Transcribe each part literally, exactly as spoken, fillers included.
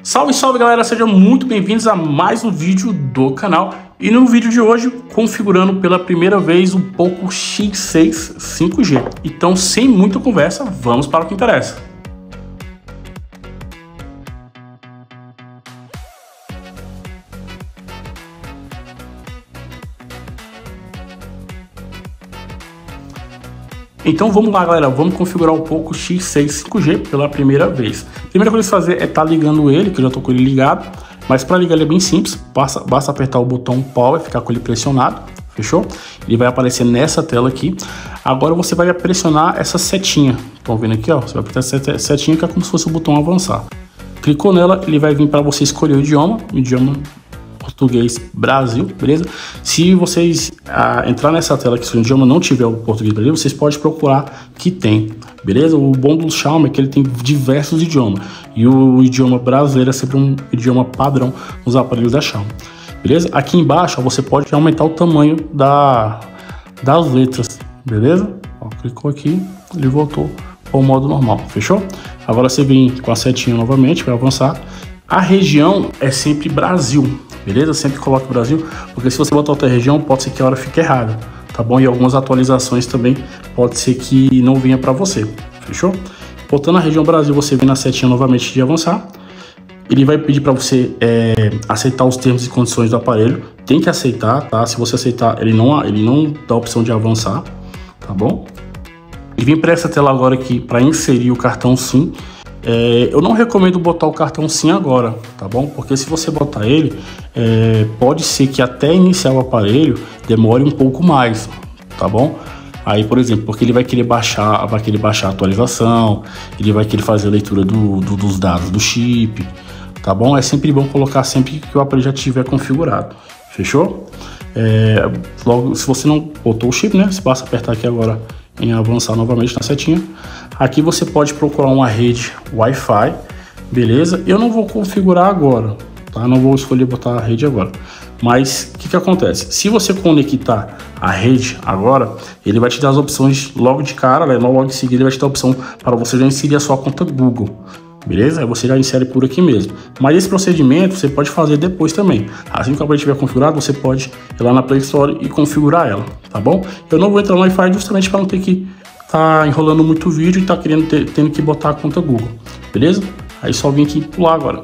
Salve, salve galera, sejam muito bem-vindos a mais um vídeo do canal. E no vídeo de hoje, configurando pela primeira vez o Poco X seis cinco G. Então, sem muita conversa, vamos para o que interessa. Então vamos lá, galera, vamos configurar o Poco X seis cinco G pela primeira vez. A primeira coisa a fazer é estar tá ligando ele, que eu já estou com ele ligado. Mas para ligar ele é bem simples, basta, basta apertar o botão Power, ficar com ele pressionado, fechou? Ele vai aparecer nessa tela aqui. Agora você vai pressionar essa setinha, estão vendo aqui, ó? Você vai apertar essa setinha que é como se fosse o botão avançar. Clicou nela, ele vai vir para você escolher o idioma, o idioma português Brasil, beleza? Se vocês ah, entrar nessa tela que se o idioma não tiver o português Brasil, vocês podem procurar que tem, beleza? O bom do Xiaomi é que ele tem diversos idiomas e o idioma brasileiro é sempre um idioma padrão nos aparelhos da Xiaomi, beleza? Aqui embaixo ó, você pode aumentar o tamanho da, das letras, beleza? Ó, clicou aqui, ele voltou ao modo normal, fechou? Agora você vem com a setinha novamente, vai avançar. A região é sempre Brasil, beleza? Sempre coloque Brasil, porque se você botar outra região, pode ser que a hora fique errada, tá bom? E algumas atualizações também pode ser que não venha para você, fechou? Botando a região Brasil, você vem na setinha novamente de avançar. Ele vai pedir para você é, aceitar os termos e condições do aparelho. Tem que aceitar, tá? Se você aceitar, ele não, ele não dá a opção de avançar, tá bom? E vem para essa tela agora aqui para inserir o cartão SIM. É, eu não recomendo botar o cartão SIM agora, tá bom? Porque se você botar ele, é, pode ser que até iniciar o aparelho demore um pouco mais, tá bom? Aí, por exemplo, porque ele vai querer baixar, vai querer baixar a atualização, ele vai querer fazer a leitura do, do, dos dados do chip, tá bom? É sempre bom colocar sempre que o aparelho já estiver configurado, fechou? É, logo, se você não botou o chip, né? Você basta apertar aqui agora em avançar novamente na setinha. Aqui você pode procurar uma rede Wi-Fi, beleza? Eu não vou configurar agora, tá? Não vou escolher botar a rede agora. Mas o que que acontece? Se você conectar a rede agora, ele vai te dar as opções logo de cara, né? Logo em seguida ele vai te dar a opção para você já inserir a sua conta Google, beleza? Aí você já insere por aqui mesmo. Mas esse procedimento você pode fazer depois também. Assim que o aparelho estiver configurado, você pode ir lá na Play Store e configurar ela, tá bom? Eu não vou entrar no Wi-Fi justamente para não ter que tá enrolando muito vídeo e tá querendo ter, tendo que botar a conta Google, beleza? Aí só vim aqui pular agora.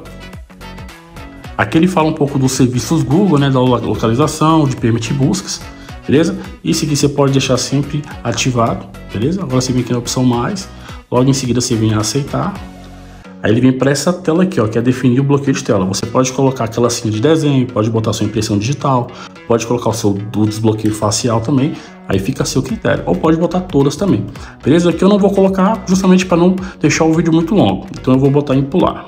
Aqui ele fala um pouco dos serviços Google, né? Da localização, de permitir buscas, beleza? Isso aqui você pode deixar sempre ativado, beleza? Agora você vem aqui na opção mais, logo em seguida você vem a aceitar. Aí ele vem para essa tela aqui, ó, que é definir o bloqueio de tela. Você pode colocar aquela senha de desenho, pode botar sua impressão digital, pode colocar o seu do desbloqueio facial também, aí fica a seu critério. Ou pode botar todas também, beleza? Aqui eu não vou colocar justamente para não deixar o vídeo muito longo, então eu vou botar em pular.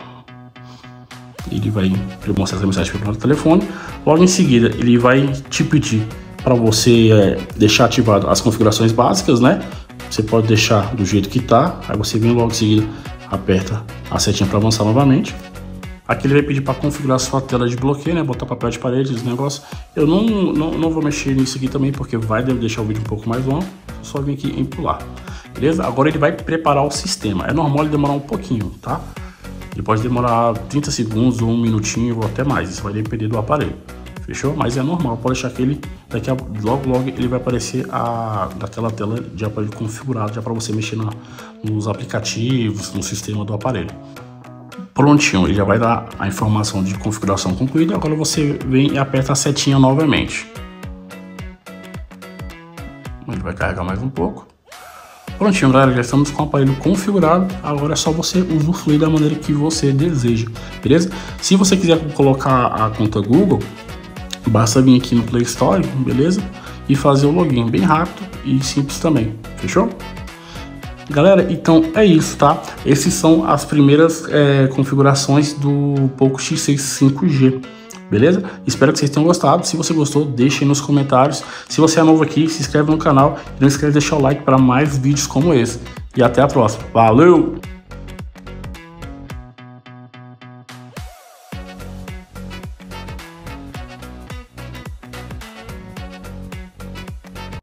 Ele vai mostrar essa mensagem pelo telefone. Logo em seguida ele vai te pedir para você é, deixar ativado as configurações básicas, né? Você pode deixar do jeito que tá, aí você vem logo em seguida, aperta a setinha para avançar novamente. Aqui ele vai pedir para configurar sua tela de bloqueio, né? Botar papel de parede, esse negócio. Eu não, não, não vou mexer nisso aqui também, porque vai deixar o vídeo um pouco mais longo. Só vim aqui em pular, beleza? Agora ele vai preparar o sistema. É normal ele demorar um pouquinho, tá? Ele pode demorar trinta segundos ou um minutinho ou até mais. Isso vai depender do aparelho, fechou? Mas é normal, pode deixar que ele daqui a logo logo ele vai aparecer a daquela tela de aparelho configurado já para você mexer na, nos aplicativos, no sistema do aparelho. Prontinho, ele já vai dar a informação de configuração concluída. Agora você vem e aperta a setinha novamente. Ele vai carregar mais um pouco. Prontinho, galera, já estamos com o aparelho configurado. Agora é só você usufruir da maneira que você deseja, beleza? Se você quiser colocar a conta Google, basta vir aqui no Play Store, beleza? E fazer o login, bem rápido e simples também, fechou? Galera, então é isso, tá? Esses são as primeiras é, configurações do Poco X seis cinco G, beleza? Espero que vocês tenham gostado. Se você gostou, deixe aí nos comentários. Se você é novo aqui, se inscreve no canal e não esquece de deixar o like para mais vídeos como esse. E até a próxima. Valeu!